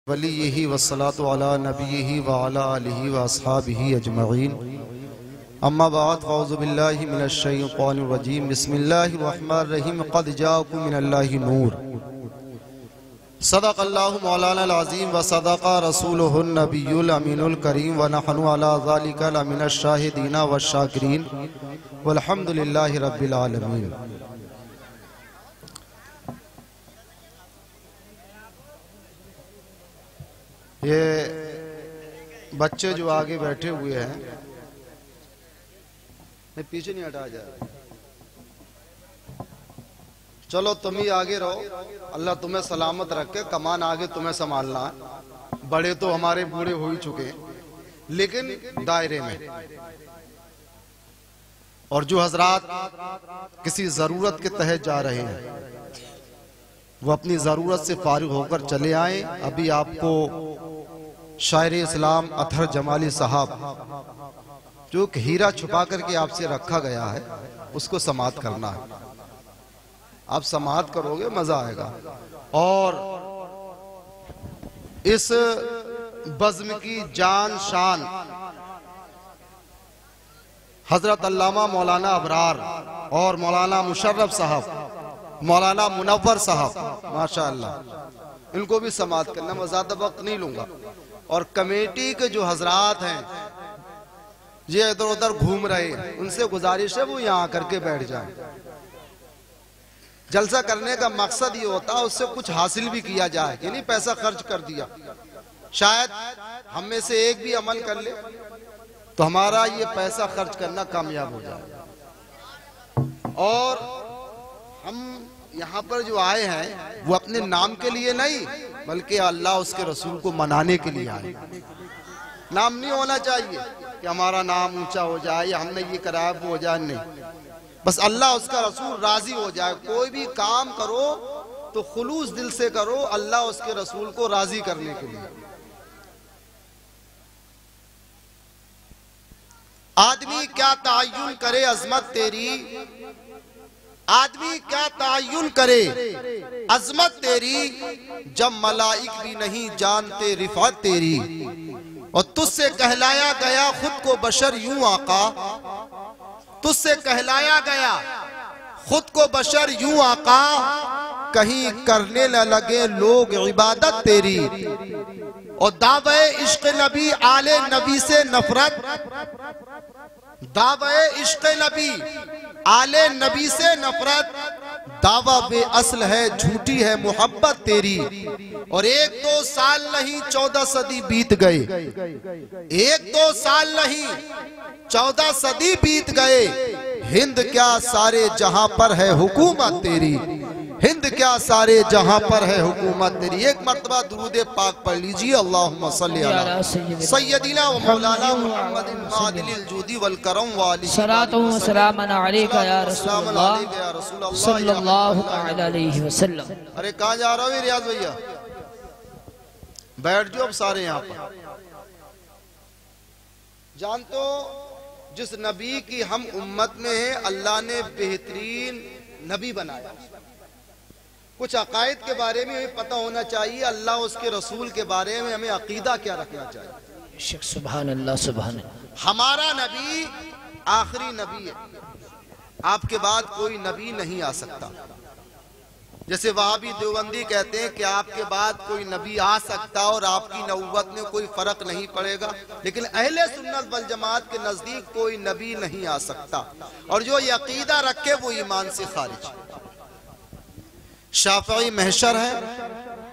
वलिय्यिही वस्सलातु अला नबिय्यिही व अला आलिही व अस्हाबिही अजमईन। अम्मा बाद फ़अऊज़ु बिल्लाहि मिनश शैतानिर रजीम। बिस्मिल्लाहिर रहमानिर रहीम। क़द जाअकुम मिनल्लाहि नूर। सदक़ल्लाहु मौलानाल अज़ीम व सदक़ा रसूलुहुन नबियुल अमीनुल करीम व नहनु अला ज़ालिका लमिनश शाहिदीन वश शाकिरीन वल्हम्दुलिल्लाहि रब्बिल आलमीन। ये बच्चे जो आगे बैठे हुए हैं, नहीं पीछे नहीं हटा जा। चलो तुम ही आगे रहो, अल्लाह तुम्हें सलामत रखे। कमान आगे तुम्हें संभालना है। बड़े तो हमारे बूढ़े हो ही चुके हैं, लेकिन दायरे में। और जो हजरात किसी जरूरत के तहत जा रहे हैं, वो अपनी जरूरत से फारिग होकर चले आए। अभी आपको शायर इस्लाम अतहर जमाली साहब, जो एक हीरा छुपा करके आपसे रखा गया है, उसको समाअत करना है। आप समाअत करोगे, मजा आएगा। और इस बज़्म की जान शान हजरत अल्लामा मौलाना अबरार और मौलाना मुशर्रफ साहब, मौलाना मुनव्वर साहब, माशाअल्लाह, इनको भी समाअत करना। मैं ज्यादा वक्त नहीं लूंगा। और कमेटी के जो हजरात हैं, ये इधर उधर घूम रहे हैं, उनसे गुजारिश है वो यहाँ आकर के बैठ जाए। जलसा करने का मकसद ये होता है उससे कुछ हासिल भी किया जाए, ये नहीं पैसा खर्च कर दिया। शायद हम में से एक भी अमल कर ले तो हमारा ये पैसा खर्च करना कामयाब हो जाए। और हम यहाँ पर जो आए हैं वो अपने नाम के लिए नहीं, बल्कि अल्लाह उसके रसूल को मनाने के लिए आए। नाम नहीं होना चाहिए कि हमारा नाम ऊंचा हो जाए या हमने ये कराया वो हो जाए, नहीं। बस अल्लाह उसका रसूल राजी हो जाए। कोई भी काम करो तो खुलूस दिल से करो, अल्लाह उसके रसूल को राजी करने के लिए। आदमी क्या तायुन करे अजमत तेरी, आदमी क्या तायुन करे अजमत तेरी, जब मलाइक भी नहीं जानते रिफात तेरी। और तुझसे कहलाया गया खुद को बशर यूं आका, तुझसे कहलाया गया खुद को बशर यूं आका, कहीं करने न लगे लोग इबादत तेरी। और दावे इश्क नबी आले नबी से नफरत, दावे इश्क नबी आले नबी से नफरत, दावा बेअसल है झूठी है मोहब्बत तेरी। और 1-2 साल नहीं 14 सदी बीत गए, 1-2 साल नहीं 14 सदी बीत गए। हिंद क्या सारे जहां पर है हुकूमत तेरी, हिंद क्या सारे जहां पर है हुकूमत तेरी। एक मर्तबा दुरूद पाक पढ़ लीजिए। अल्लाहुम्मा सल्ली अला सय्यदिना व मौलाना मुहम्मदिन मादिलिल जूदी वल करम व आलिहि सलातु व सलामन अलैका या रसूलल्लाह सल्लल्लाहु अलैहि वसल्लम। अरे कहां जा रहे हो रियाज भैया? बैठ जाओ अब सारे यहाँ पर। जानते हो जिस नबी की हम उम्मत में है, अल्लाह ने बेहतरीन नबी बनाया। कुछ अकायद के बारे में हमें पता होना चाहिए, अल्लाह उसके रसूल के बारे में हमें अकीदा क्या रखना चाहिए। सुभान अल्लाह, सुभान अल्लाह। हमारा नबी आखिरी नबी है, आपके बाद कोई नबी नहीं आ सकता। जैसे वहाबी देवबंदी कहते हैं कि आपके बाद कोई नबी आ सकता और आपकी नबूवत में कोई फर्क नहीं पड़ेगा, लेकिन अहले सुन्नत वल जमात के नजदीक कोई नबी नहीं आ सकता। और जो ये अकीदा रखे वो ईमान से खारिज। शाफई महशर है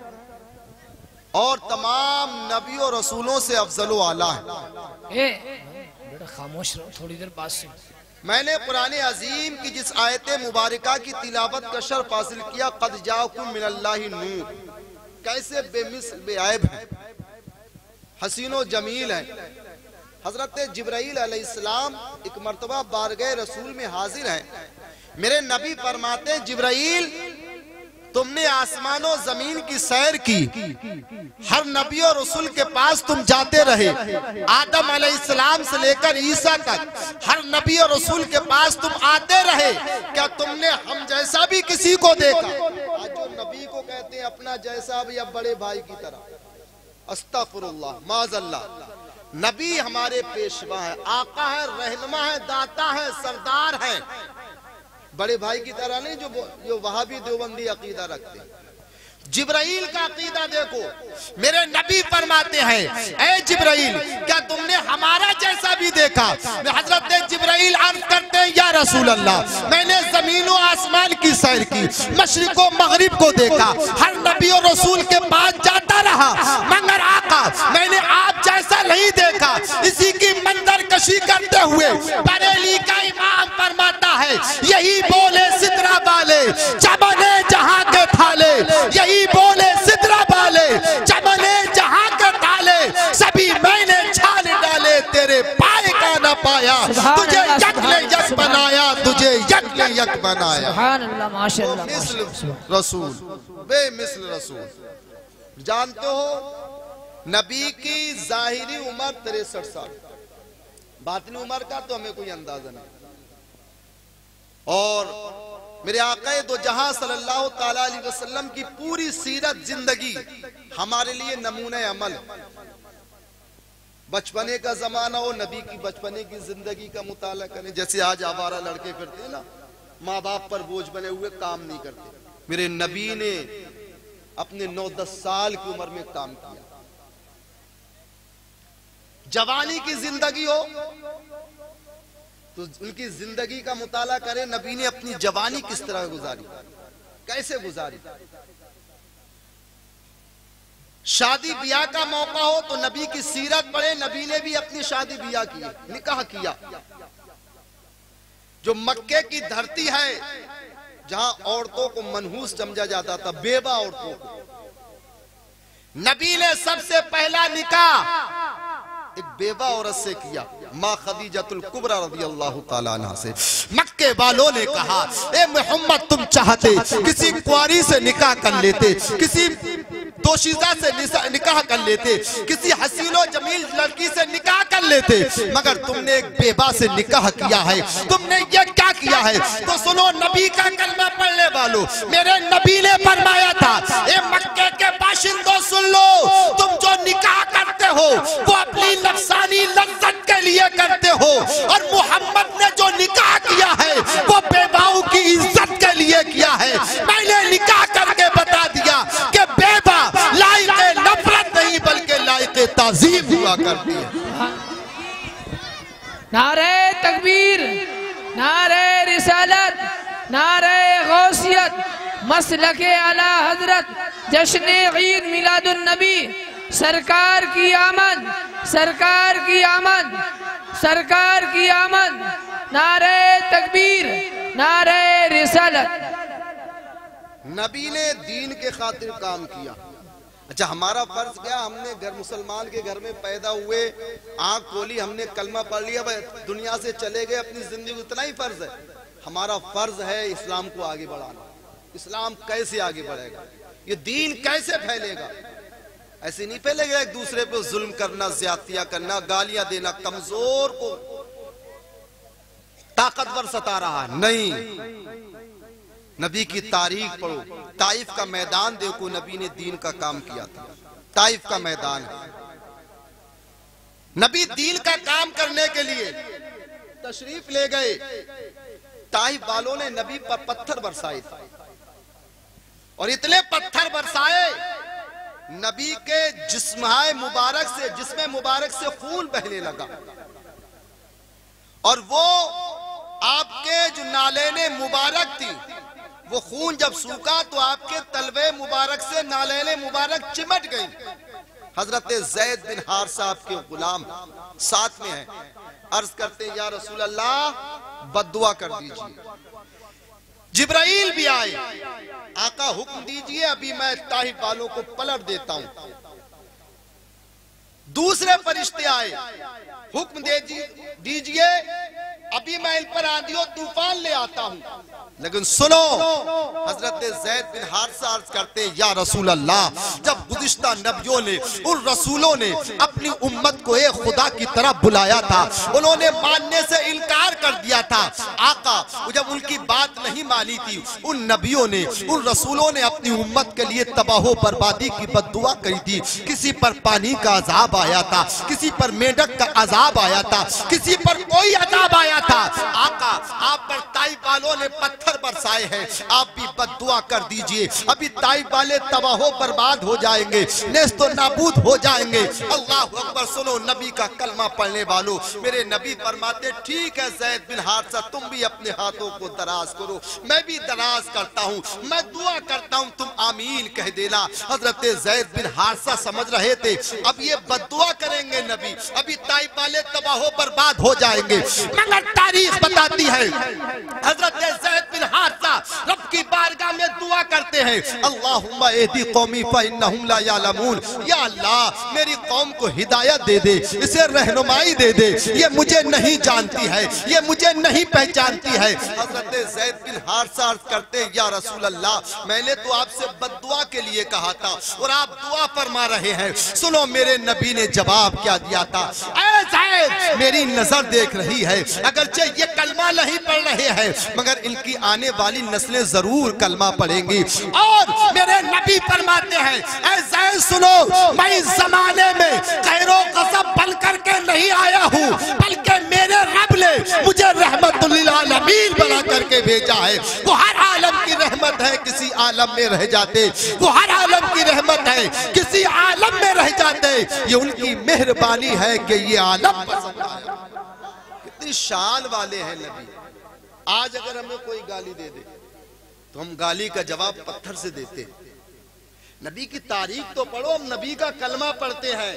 और तमाम नबी और रसूलों से अफजल व आला है। बेटा खामोश रहो, थोड़ी देर बात सुन। मैंने कुरान अजीम की जिस आयत मुबारका की तिलावत का शर्फ हासिल किया, क़द जाअकुम मिनल्लाहि नूर, कैसे बेमिसल बेऐब है, हसीनो जमील है। हजरत जिब्राइल अलैहिस्सलाम एक मर्तबा बारगाह रसूल में हाजिर हैं। मेरे नबी फरमाते हैं, जिब्राइल तुमने आसमानों जमीन की सैर की, हर नबी और रसूल के पास तुम जाते रहे, आदम अलैहिस्सलाम से लेकर ईसा तक हर नबी और रसूल के पास तुम आते रहे। क्या तुमने हम जैसा भी किसी को देखा? आज जो नबी को कहते हैं अपना जैसा भी, अब बड़े भाई की तरह, अस्तगफिरुल्लाह, माज़अल्लाह। नबी हमारे पेशवा है, आका है, रहनुमा है, दाता है, सरदार है। बड़े भाई की तरह नहीं जो वहाबी देवबंदी अकीदा रखते हैं। जिब्राइल का अकीदा देखो, मेरे नबी फरमाते हैं, ऐ जिब्राइल क्या तुमने हमारा जैसा भी देखा? हजरत जिब्राइल अर्ज करते हैं, या रसूल अल्लाह, मैंने जमीन और आसमान की सैर की, मशरिक और मगरिब को देखा, हर नबी और रसूल के पास जाता रहा, मगर आका मैंने आप जैसा नहीं देखा। इसी की मंजर कशी करते हुए बरेली का इमाम फरमाता है, यही बोले सिदरा वाले चमने जहां के थाले, यही बोले सिदरा वाले चमने जहां के ताले, सभी मैंने छान डाले, तेरे पाए का न पाया, तुझे यक ले यक बनाया, तुझे यक ले यक बनाया। सुभान अल्लाह, माशाअल्लाह। मिस्ल रसूल, बेमिस्ल रसूल। जानते हो नबी की जाहिरी उम्र 63 साल, बातिनी उम्र का तो हमें कोई अंदाजा नहीं। और मेरे आक़ाए दो जहां सल्लल्लाहु ताला अलैहि वसल्लम की पूरी सीरत जिंदगी हमारे लिए नमूने अमल। बचपने का जमाना हो, नबी की बचपने की जिंदगी का मुताला करें। जैसे आज आवारा लड़के फिरते हैं ना, माँ बाप पर बोझ बने हुए, काम नहीं करते। मेरे नबी ने अपने 9-10 साल की उम्र में काम किया। जवानी की जिंदगी हो तो उनकी जिंदगी का मुताला करें, नबी ने अपनी जवानी किस तरह गुजारी, कैसे गुजारी। शादी ब्याह का मौका हो तो नबी की सीरत पढ़े, नबी ने भी अपनी शादी ब्याह की, निकाह किया। जो मक्के की धरती है जहां औरतों को मनहूस समझा जाता था, बेवा औरतों को, नबी ने सबसे पहला निकाह एक बेवा औरत से किया, माँ खदीजतुल कुबरा रज़ियल्लाहु ताला अन्हा से। मक्के वालों ने कहा, ए मोहम्मद तुम चाहते किसी कुंवारी से निकाह कर लेते, किसी दोशीज़ा से निकाह कर लेते, किसी हसीनो जमील लड़की से निकाह कर लेते, मगर तुमने एक बेवा से निकाह किया है। तुमने ये क्या किया है? तो सुनो नबी का कलमा पढ़ने वालों, मेरे नबी ने फरमाया था, ए मक्के के बाशिंदों सुन लो, तुम जो निकाह करते हो वो अपनी नफसानी लज्जत के लिए करते हो, और मोहम्मद ने जो निकाह किया है वो बेवाओं की इज्जत के लिए किया है। मैंने निकाह करके बता दिया कि बेवा लायक नफरत नहीं बल्कि लायक ताज़ीम हुआ करती है। नारे तकबीर, नारे रिसालत, नारे गौसियत, मसलके आला हजरत, जश्न ईद मिलादुन नबी, सरकार की आमद, सरकार की आमद, सरकार की आमद। नारे तकबीर, नारे रिसालत। नबी ने दीन के खातिर काम किया। अच्छा, हमारा फर्ज क्या? हमने घर मुसलमान के घर में पैदा हुए, आंख खोली, हमने कलमा पढ़ लिया, भाई दुनिया से चले गए, अपनी जिंदगी, उतना ही फर्ज है। हमारा फर्ज है इस्लाम को आगे बढ़ाना। इस्लाम कैसे आगे बढ़ेगा, ये दीन कैसे फैलेगा? ऐसे नहीं फैलेगा एक दूसरे पे जुल्म करना, ज्यादतियां करना, गालियां देना, कमजोर को ताकतवर सता रहा है, नहीं। नबी की तारीख पढ़ो, ताइफ का मैदान देखो, नबी ने दीन का काम किया था। ताइफ का मैदान है, नबी दीन का काम करने के लिए तशरीफ ले गए। ताइफ वालों ने नबी पर पत्थर बरसाए थे, और इतने पत्थर बरसाए नबी के जिस्म मुबारक से खून बहने लगा, और वो आपके जो नालेने मुबारक थी, वो खून जब सूखा तो आपके तलवे मुबारक से नालेने मुबारक चिमट गई। हजरत ज़ैद बिन हारिसा के गुलाम साथ में है, अर्ज करते हैं, या रसूल अल्लाह बद्दुआ कर दीजिए। जिब्राइल भी आए, आका हुक्म दीजिए, अभी मैं ताइफ वालों को पलट देता हूं। दूसरे फरिश्ते आए, हुक्म दीजिए, अभी मैं इन पर आंधी और तूफान ले आता हूं। लेकिन सुनो, हजरत ज़ैद बिन हारिसा अर्ज करते हैं, या रसूल अल्लाह, जब गुज़िश्ता नबियों ने, उन रसूलों ने अपनी उम्मत को एक खुदा की तरफ बुलाया था, उन्होंने मानने से इनकार कर दिया था। आका जब उनकी बात नहीं मानी थी, उन नबियों ने, उन रसूलों ने अपनी उम्मत के लिए तबाह बर्बादी की बद्दुआ करी थी। किसी पर पानी का अजाब आया था, किसी पर मेंढक का अजाब आया था, किसी पर कोई अजाब आया था। आका आप पर ताइफ वालों ने पत्थर बरसाए हैं, आप भी बद्दुआ कर दीजिए, अभी ताइफ वाले तबाह बर्बाद हो जाएंगे, नेस्तो नाबूद हो जाएंगे। अल्लाह अकबर। सुनो नबी का कलमा पढ़ने वालों, मेरे नबी फरमाते, ठीक है ज़ैद बिन हारिसा, तुम भी अपने हाथों को दराज करो, मैं भी दराज करता हूँ, मैं दुआ करता हूँ, तुम आमीन कह देना। हजरत ज़ैद बिन हारिसा समझ रहे थे अब ये बद्दुआ करेंगे नबी, अभी ताइफ वाले तबाह बर्बाद हो जाएंगे। मगर तारीख बताती है हजरत ज़ैद बिन हारिसा रब की बारगाह में दुआ करते हैं, अल्लाहुम्मा एहदी कौमी फइन्नहुम ला यालमून, या अल्लाह मेरी कौम को हिदायत दे दे, इसे रहनुमाई दे दे, ये मुझे नहीं जानती है, ये मुझे नहीं पहचानती है। हजरत ज़ैद बिन हारिसा अर्ज करते हैं, या रसूल अल्लाह, मैंने तो आपसे बद्दुआ के लिए कहा था और आप दुआ फरमा रहे हैं। सुनो मेरे नबी ने जवाब क्या दिया था, ऐ ज़ैद मेरी नजर देख रही है, अगरचे ये कलमा नहीं पढ़ रहे हैं मगर इनकी आने वाली नस्लें जरूर कलमा पढ़ेंगी। और मेरे नबी फरमाते हैं, ऐ ज़ैद सुनो, मैं इस जमाने में खैरो कसब बन करके नहीं आया हूँ, बल्कि मेरे रब ने मुझे रहमतुल लिल आलमीन बना करके भेजा है। वो हर आलम की रहमत है, किसी आलम में रह जाते, वो हर आलम की रहमत है, किसी आलम में रह जाते, ये उनकी मेहरबानी है कि ये आलम पसंद आया। कितनी शान वाले हैं नबी। आज अगर हमें कोई गाली दे दे तो हम गाली का जवाब पत्थर से देते। नबी की तारीख तो पढ़ो, हम नबी का कलमा पढ़ते हैं।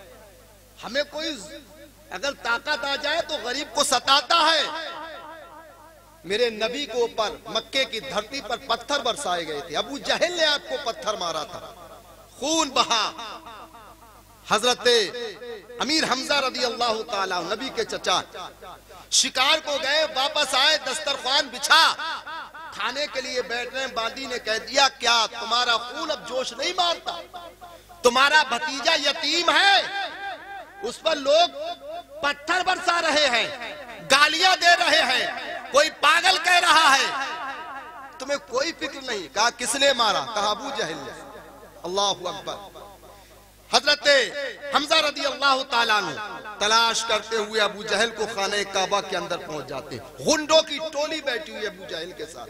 हमें कोई अगर ताकत आ जाए तो गरीब को सताता है। मेरे नबी के ऊपर मक्के की धरती पर पत्थर बरसाए गए थे, अबू जहल ने आपको पत्थर मारा था, खून बहा। हजरत अमीर हमजा रदी अल्लाह ताला, नबी के चचा, शिकार को गए, वापस आए, दस्तरखान बिछा, खाने के लिए बैठ रहे, बांदी ने कह दिया, क्या तुम्हारा खून अब जोश नहीं मारता? तुम्हारा भतीजा यतीम है, उस पर लोग पत्थर बरसा रहे हैं, गालियां दे रहे हैं, कोई पागल कह रहा है, तुम्हें कोई फिक्र नहीं। कहा किसने मारा? कहा अबू जहल ने। अल्लाहु अकबर। हजरत हमजा रदी अल्लाह ताला तलाश करते हुए अबू जहल को खाने काबा के अंदर पहुंच जाते, गुंडों की टोली बैठी हुई अबू जहल के साथ।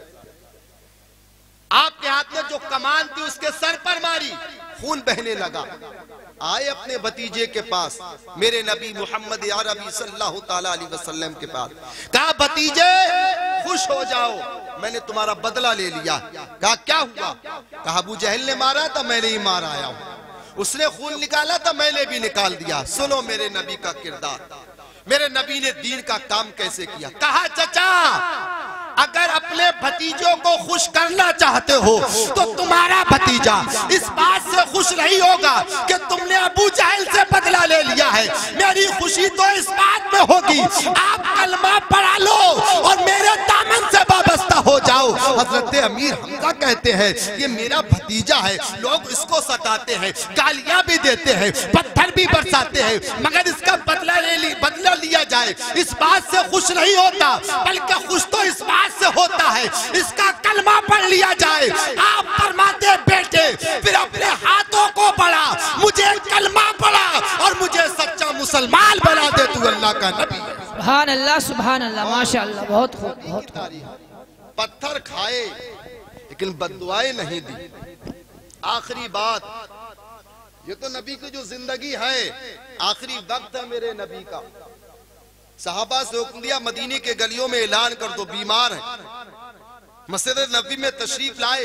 आपके हाथ में जो कमान थी उसके सर पर मारी, खून बहने लगा। आए अपने भतीजे के पास, मेरे नबी मोहम्मद अरबी सल्लल्लाहु ताला अलैहि वसल्लम के पास। कहा भतीजे खुश हो जाओ, मैंने तुम्हारा बदला ले लिया। कहा क्या हुआ? कहा अबू जहल ने मारा था, मैंने ही मार आया हूं, उसने खून निकाला था, मैंने भी निकाल दिया। सुनो मेरे नबी का किरदार, मेरे नबी ने दीन का काम कैसे किया। कहा चचा अगर अपने भतीजों को खुश करना चाहते हो तो तुम्हारा भतीजा इस बात से खुश नहीं होगा कि तुमने अबू जहल से बदला ले लिया है। मेरी खुशी तो इस बात में होगी आप कलमा पढ़ा लो और मेरे दामन से वाबस्ता हो जाओ। हजरत अमीर हमजा कहते हैं ये मेरा भतीजा है, लोग इसको सताते हैं, गालियां भी देते हैं, पत्थर भी बरसाते हैं, मगर इसका बदला लिया जाए इस बात से खुश नहीं होता, बल्कि खुश तो इस बात से होता है इसका कलमा पढ़ लिया जाए। आप फरमाते बेटे फिर अपने हाथों को बढ़ा, मुझे कलमा पढ़ा और मुझे सच्चा मुसलमान बना दे, तू अल्लाह का नबी है। सुभान अल्लाह, सुभान अल्लाह, माशाअल्लाह, बहुत खूब, बहुत खूब। पत्थर खाए लेकिन बद्दुआएं नहीं दी। आखिरी बात, ये तो नबी की जो जिंदगी है, आखिरी वक्त है मेरे नबी का। सहाबा से हुक्म दिया मदीने के गलियों में ऐलान कर दो बीमार है। मस्जिद नबी में तशरीफ लाए,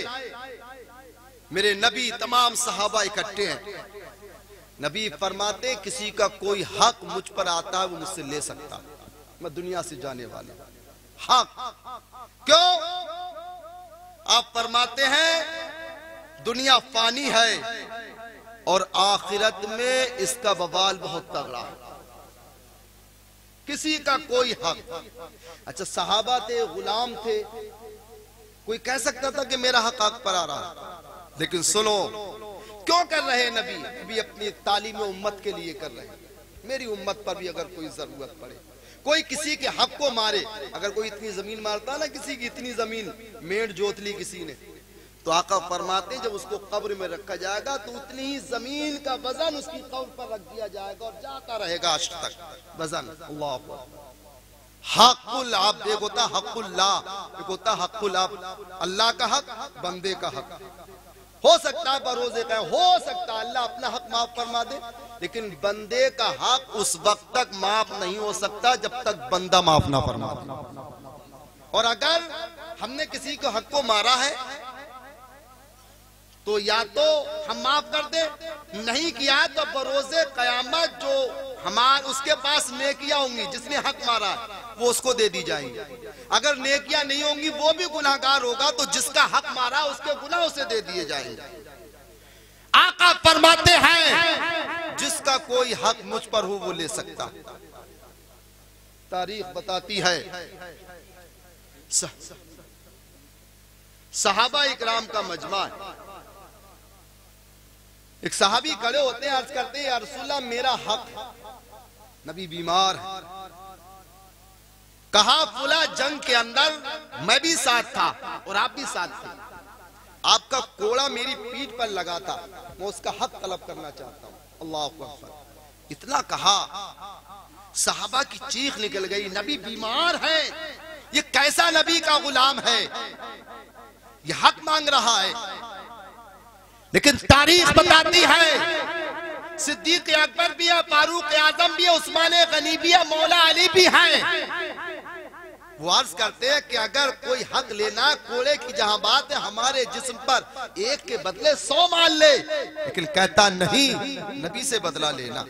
मेरे नबी तमाम सहाबा इकट्ठे हैं। नबी फरमाते किसी का कोई हक मुझ पर आता है वो मुझसे ले सकता, मैं दुनिया से जाने वाले हक। क्यों? आप फरमाते हैं दुनिया फानी है और आखिरत में इसका बवाल बहुत तगड़ा है, किसी का कोई हक। अच्छा सहाबा थे, गुलाम थे, कोई कह सकता था कि मेरा हक हक पर आ रहा है, लेकिन सुनो क्यों कर रहे हैं नबी? नबी अपनी तालीम उम्मत के लिए कर रहे हैं। मेरी उम्मत पर भी अगर कोई जरूरत पड़े, कोई किसी के हक को मारे, अगर कोई इतनी जमीन मारता ना, किसी की इतनी जमीन मेड़ जोत ली किसी ने, तो आका फरमाते जब उसको कब्र में रखा जाएगा तो उतनी ही जमीन का वजन उसकी कब्र पर रख दिया जाएगा और जाता रहेगा आज तक वजन। अल्लाह हक़ुल अब्द, एक होता हक़ुल्लाह, एक होता हक़ुल अब्द। अल्लाह का हक, बंदे का हक। हो सकता है बरोज़े का, हो सकता है अल्लाह अपना हक माफ फरमा दे, लेकिन बंदे का हक उस वक्त तक माफ नहीं हो सकता जब तक बंदा माफ ना फरमा दे। और अगर हमने किसी को हक को मारा है तो या तो हम माफ कर दे, नहीं किया तो बरोज़े क़यामत जो हमारे उसके पास नेकियां होंगी, जिसने हक मारा वो उसको दे दी जाएंगी। अगर नेकियां नहीं होंगी वो भी गुनाहगार होगा, तो जिसका हक मारा उसके गुनाह उसे दे दिए जाएंगे। आका फरमाते हैं जिसका कोई हक मुझ पर हो वो ले सकता। तारीख बताती है सहाबा इकराम का मजमा है। एक सहाबी खड़े होते हैं, अर्ज करते हैं या रसूलल्लाह मेरा हक है। नबी बीमार है। कहा फुला जंग के अंदर मैं भी साथ था और आप भी साथ थे, आपका कोड़ा मेरी पीठ पर लगा था, मैं उसका हक तलब करना चाहता हूं। अल्लाह अकबर। इतना कहा सहाबा की चीख निकल गई, नबी बीमार है, ये कैसा नबी का गुलाम है, ये हक मांग रहा है। लेकिन तारीख बताती है सिद्दीक अकबर भी है, फारूक आजम भी है, उस्मान गनी भी है, मौला अली भी है। वो अर्ज करते हैं कि अगर कोई हक लेना, कोड़े की जहां बात है, हमारे जिस्म पर एक के बदले 100 मान ले, लेकिन कहता नहीं नबी से बदला लेना।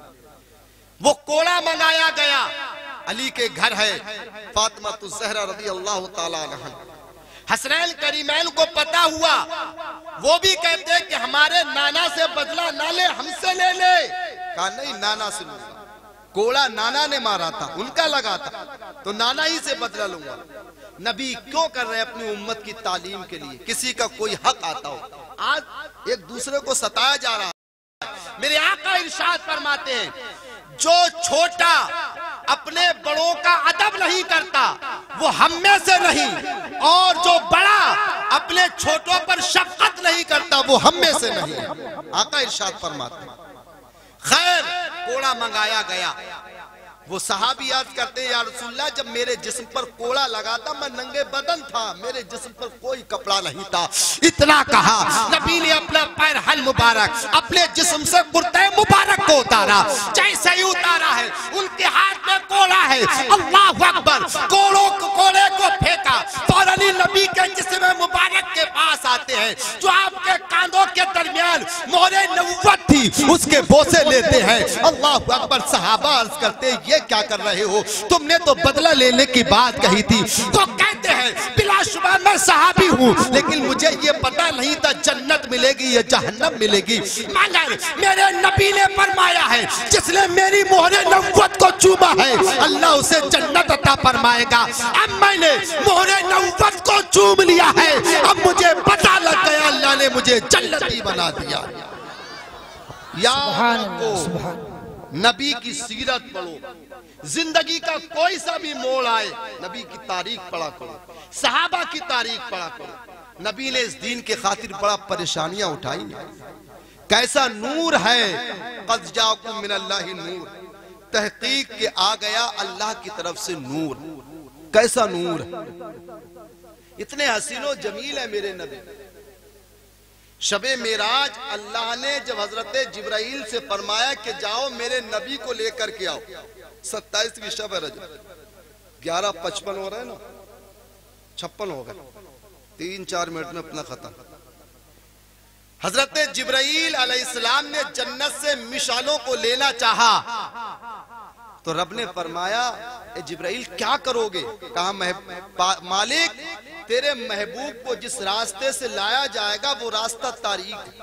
वो कोड़ा मंगाया गया, अली के घर है, फातिमा ज़हरा रज़ी अल्लाह ताला अन्हा। हसनैन करीमैन को पता हुआ, वो भी कहते हैं कि हमारे नाना से बदला ना ले, हमसे ले ले। कहा नहीं, नाना से लूंगा, कोड़ा नाना ने मारा था, उनका लगा था, तो नाना ही से बदला लूंगा। नबी क्यों कर रहे हैं? अपनी उम्मत की तालीम के लिए। किसी का कोई हक आता हो, आज एक दूसरे को सताया जा रहा है। मेरे आका इरशाद फरमाते हैं जो छोटा अपने बड़ों का अदब नहीं करता वो हम में से नहीं, और जो बड़ा अपने छोटों पर शफकत नहीं करता वो हम में से नहीं। आका इरशाद फरमाते हैं। खैर कोड़ा मंगाया गया। वो सहाबी अर्ज करते हैं या रसूलल्लाह जब मेरे जिस्म पर कोड़ा लगा था मैं नंगे बदन था, मेरे जिस्म पर कोई कपड़ा नहीं था। इतना कहा नबी ने अपना पैर हल मुबारक अपने जिस्म से कुर्ते मुबारक को उतारा, जैसे ही उतारा है उनके हाथ में कोड़ा है। अल्लाह अकबर। कोड़े को फेंका, फौरन नबी के जिस्म मुबारक के पास आते हैं, जो आपके कांधों के दरमियान मोहरे नबुव्वत थी उसके बोसे लेते हैं। अल्लाह अकबर। सहाबा अर्ज करते हैं ये क्या कर रहे हो, तुमने तो बदला लेने की बात कही थी। तो कहते हैं बिलाशुबा मैं सहाबी हूँ, लेकिन मुझे ये पता नहीं था जन्नत मिलेगी या जहन्नम मिलेगी, मगर मेरे नबी ने फरमाया है जिसने मेरी मोहरे नबुव्वत को चूमा है अल्लाह उसे जन्नत अता फरमाएगा। अब मैंने मोहरे नबुव्वत को चूम लिया है, अब मुझे पता लग गया अल्लाह ने मुझे जन्नती बना दिया। या नबी की सीरत पढ़ो, जिंदगी का कोई सा भी मोड़ आए नबी की तारीख पढ़ा करो, सहाबा की तारीख पढ़ा करो। नबी ने इस दीन के खातिर बड़ा परेशानियां उठाई। कैसा नूर है, क़द जाअकुम मिनल्लाहि नूर, तहकीक के आ गया अल्लाह की तरफ से नूर। कैसा नूर है, इतने हसीनो जमील है मेरे नबी। शबे मेराज अल्लाह ने जब हजरत जिब्राइल से फरमाया कि जाओ मेरे नबी को लेकर के आओ, 27वीं शब है रजब, 11:55 हो रहा है ना, 56 हो गए, 3-4 मिनट में अपना खत्म। हजरत जिब्राइल अलैहिस्सलाम ने जन्नत से मिसालों को लेना चाहा तो रब ने फरमाया ए जिब्राइल क्या करोगे? कहा मालिक तेरे महबूब को जिस रास्ते से लाया जाएगा वो रास्ता तारीक।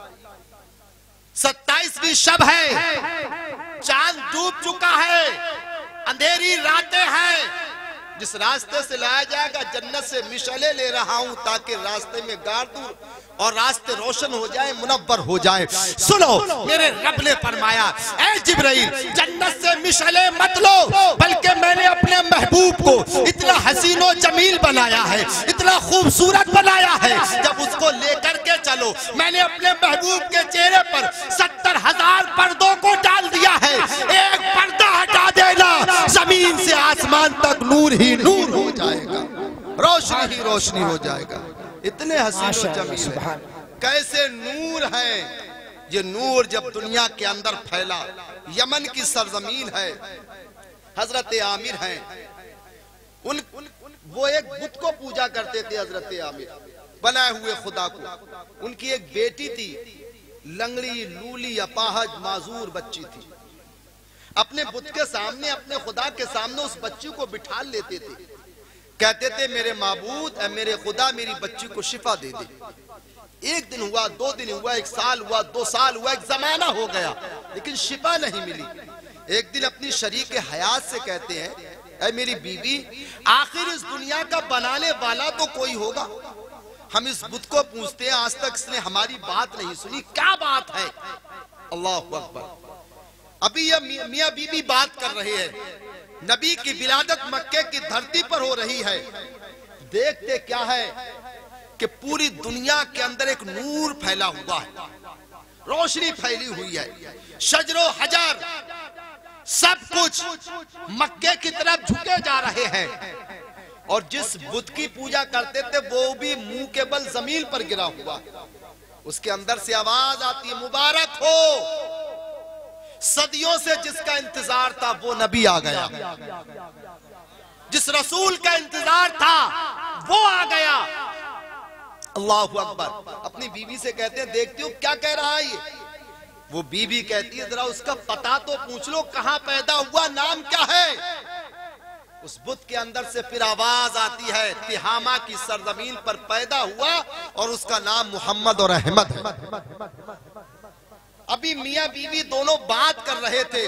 27वीं शब है, चांद डूब चुका है, अंधेरी रातें हैं, जिस रास्ते से लाया जाएगा, जन्नत से मिशले ले रहा हूं ताकि रास्ते में गाड़ दूं और रास्ते रोशन हो जाए, मुनव्वर हो जाए। सुनो, मेरे रब ने फरमाया, ऐ जिब्राइल, जन्नत से मिशले मत लो, बल्कि मैंने अपने महबूब को इतना हसीनो जमील बनाया है, इतना खूबसूरत बनाया है, जब उसको लेकर के चलो, मैंने अपने महबूब के चेहरे पर 70,000 पर्दों को डाल दिया है। एक पर्दा हटा देना, जमीन से आसमान तक नूर ही नूर हो जाएगा, रोशनी ही रोशनी हो जाएगा। इतने हसीनो जमील है, कैसे नूर है ये नूर जब दुनिया के अंदर फैला। यमन की सरजमीन है, हजरत आमिर है, वो एक बुत को पूजा करते थे, हजरत आमिर बनाए हुए खुदा को। उनकी एक बेटी थी, लंगड़ी लूली अपाहज माजूर बच्ची थी। अपने बुत के सामने, अपने खुदा के सामने उस बच्ची को बिठा लेते थे, कहते थे मेरे माबूद मेरे खुदा मेरी बच्ची को शिफा दे दे। एक दिन हुआ, 2 दिन हुआ, 1 साल हुआ, 2 साल हुआ, एक जमाना हो गया, लेकिन शिफा नहीं मिली। एक दिन अपनी शरीक हयात से कहते हैं, ऐ मेरी बीवी, आखिर इस दुनिया का बनाने वाला तो कोई होगा। हम इस बुत को पूछते हैं, आज तक इसने हमारी बात नहीं सुनी, क्या बात है? अल्लाह अकबर। अभी ये मियां बीबी बात कर रहे हैं, नबी की विलादत मक्के की धरती पर हो रही है। देखते क्या है कि पूरी दुनिया के अंदर एक नूर फैला हुआ है, रोशनी फैली हुई है, शजरो हजर सब कुछ मक्के की तरफ झुके जा रहे हैं। और जिस बुत की पूजा करते थे वो भी मुंह के बल जमीन पर गिरा हुआ। उसके अंदर से आवाज आती है, मुबारक हो, सदियों से जिसका इंतजार था वो नबी आ गया, जिस रसूल का इंतजार था वो आ गया। अल्लाहु अकबर। अपनी बीवी से कहते हैं, देखती हो क्या कह रहा है ये? वो बीवी कहती है, जरा उसका पता तो पूछ लो, कहां पैदा हुआ, नाम क्या है? उस बुत के अंदर से फिर आवाज आती है, तिहामा की सरजमीन पर पैदा हुआ और उसका नाम मोहम्मद और अहमद है। अभी मियां बीवी दोनों बात कर रहे थे,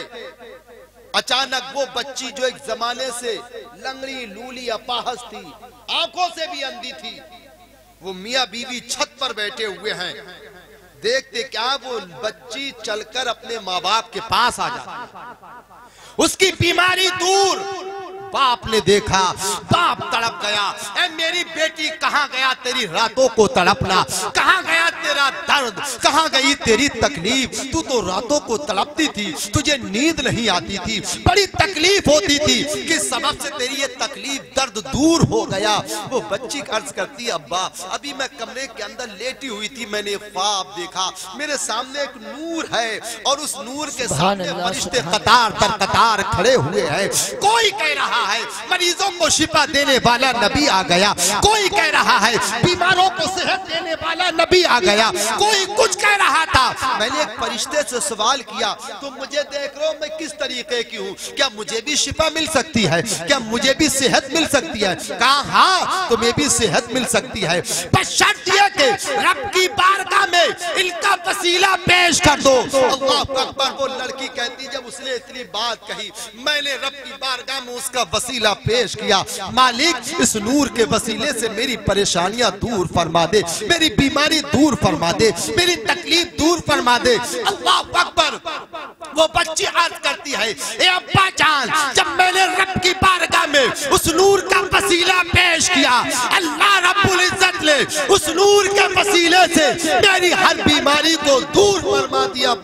अचानक वो बच्ची जो एक जमाने से लंगड़ी लूली अपाहज थी, आंखों से भी अंधी थी, वो मियां बीवी छत पर बैठे हुए हैं। देखते क्या, वो बच्ची चलकर अपने माँ बाप के पास आ जाती, उसकी बीमारी दूर। बाप ने देखा, बाप तड़प गया, ऐ मेरी बेटी कहां गया तेरी रातों को तड़पना, कहां गया तेरा दर्द, कहां गई तेरी तकलीफ? तू तो रातों को तड़पती थी, तुझे नींद नहीं आती थी, बड़ी तकलीफ होती थी, किस सबब से तेरी ये तकलीफ दर्द दूर हो गया? वो बच्ची अर्ज करती, अब्बा अभी मैं कमरे के अंदर लेटी हुई थी, मैंने एक ख्वाब देखा, मेरे सामने एक नूर है और उस नूर के सामने फरिश्ते कतार दर कतार खड़े हुए हैं। कोई कह रहा है मरीजों को शिफा देने वाला नबी आ गया, कोई कह रहा है बीमारों को सेहत देने वाला नबी आ गया, कोई कुछ कह रहा था। मैंने एक फरिश्ते से सवाल किया, तुम मुझे देख रहे हो मैं किस तरीके की हूँ, क्या मुझे भी शिफा मिल सकती है, क्या मुझे भी सेहत मिल सकती है? कहा हाँ, तुम्हें भी सेहत मिल सकती है, बस शर्त यह कि रब की बारगाह में इनका वसीला पेश कर दो। अल्लाह अकबर। वो लड़की कहती, जब उसने इतनी बात कही, मैंने रब की बारगाह में उसका वसीला पेश किया, मालिक इस नूर के वसीले से मेरी परेशानियां दूर फरमा दे, मेरी बीमारी दूर फरमा दे, मेरी तकलीफ दूर फरमा दे। अल्लाह अकबर। वो बच्ची अर्ज करती है, ए अब्बा जान, जब मैंने रब की बारगाह में उस नूर का वसीला पेश किया, अल्लाह रब्बुल इज्जत ने उस नूर के वसीले से मेरी हर बीमारी को दूर फरमा दिया।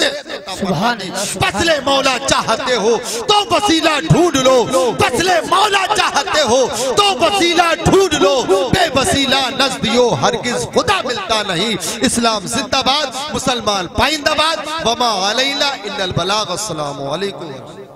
बदले मौला चाहते हो तो वसीला ढूंढ लो, बदले मौला चाहते हो तो वसीला ढूंढ लो, बेवसीला नज़दियो हरगिज खुदा मिलता नहीं। इस्लाम जिंदाबाद, मुसलमान पाइंदाबाद, वमा अलैना इल्लल बलाग। अस्सलामु अलैकुम।